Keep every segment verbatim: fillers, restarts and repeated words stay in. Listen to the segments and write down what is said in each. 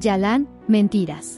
Yalan, mentiras.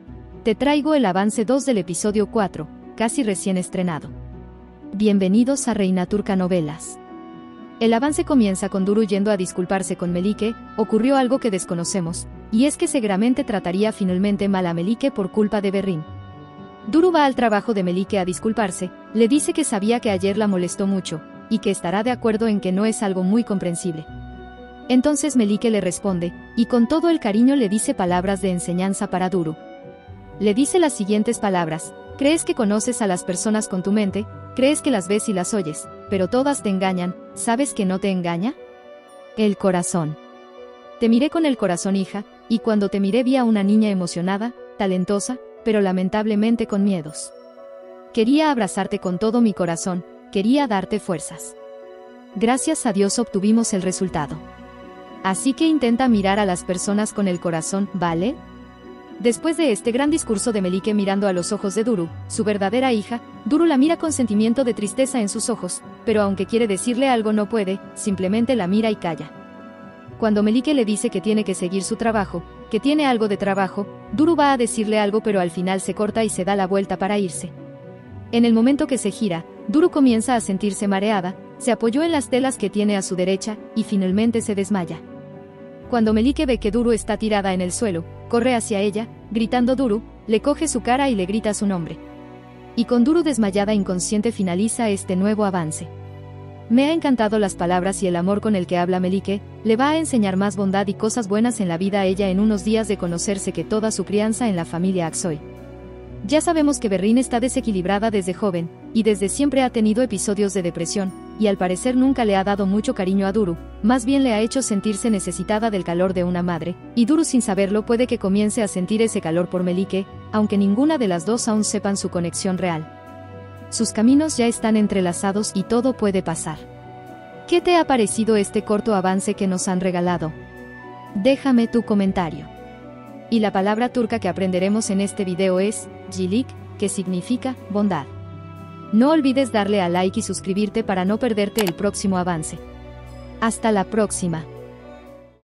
Te traigo el avance dos del episodio cuatro, casi recién estrenado. Bienvenidos a Reina Turca Novelas. El avance comienza con Duru yendo a disculparse con Melike. Ocurrió algo que desconocemos, y es que seguramente trataría finalmente mal a Melike por culpa de Berrin. Duru va al trabajo de Melike a disculparse, le dice que sabía que ayer la molestó mucho, y que estará de acuerdo en que no es algo muy comprensible. Entonces Melike le responde, y con todo el cariño le dice palabras de enseñanza para Duru. Le dice las siguientes palabras: crees que conoces a las personas con tu mente, crees que las ves y las oyes, pero todas te engañan, ¿sabes que no te engaña? El corazón. Te miré con el corazón, hija, y cuando te miré vi a una niña emocionada, talentosa, pero lamentablemente con miedos. Quería abrazarte con todo mi corazón, quería darte fuerzas. Gracias a Dios obtuvimos el resultado. Así que intenta mirar a las personas con el corazón, ¿vale? Después de este gran discurso de Melike mirando a los ojos de Duru, su verdadera hija, Duru la mira con sentimiento de tristeza en sus ojos, pero aunque quiere decirle algo no puede, simplemente la mira y calla. Cuando Melike le dice que tiene que seguir su trabajo, que tiene algo de trabajo, Duru va a decirle algo pero al final se corta y se da la vuelta para irse. En el momento que se gira, Duru comienza a sentirse mareada, se apoyó en las telas que tiene a su derecha, y finalmente se desmaya. Cuando Melike ve que Duru está tirada en el suelo, corre hacia ella, gritando Duru, le coge su cara y le grita su nombre. Y con Duru desmayada inconsciente finaliza este nuevo avance. Me ha encantado las palabras y el amor con el que habla Melike, le va a enseñar más bondad y cosas buenas en la vida a ella en unos días de conocerse que toda su crianza en la familia Aksoy. Ya sabemos que Berrin está desequilibrada desde joven, y desde siempre ha tenido episodios de depresión, y al parecer nunca le ha dado mucho cariño a Duru, más bien le ha hecho sentirse necesitada del calor de una madre, y Duru sin saberlo puede que comience a sentir ese calor por Melike, aunque ninguna de las dos aún sepan su conexión real. Sus caminos ya están entrelazados y todo puede pasar. ¿Qué te ha parecido este corto avance que nos han regalado? Déjame tu comentario. Y la palabra turca que aprenderemos en este video es Jilik, que significa bondad. No olvides darle a like y suscribirte para no perderte el próximo avance. Hasta la próxima.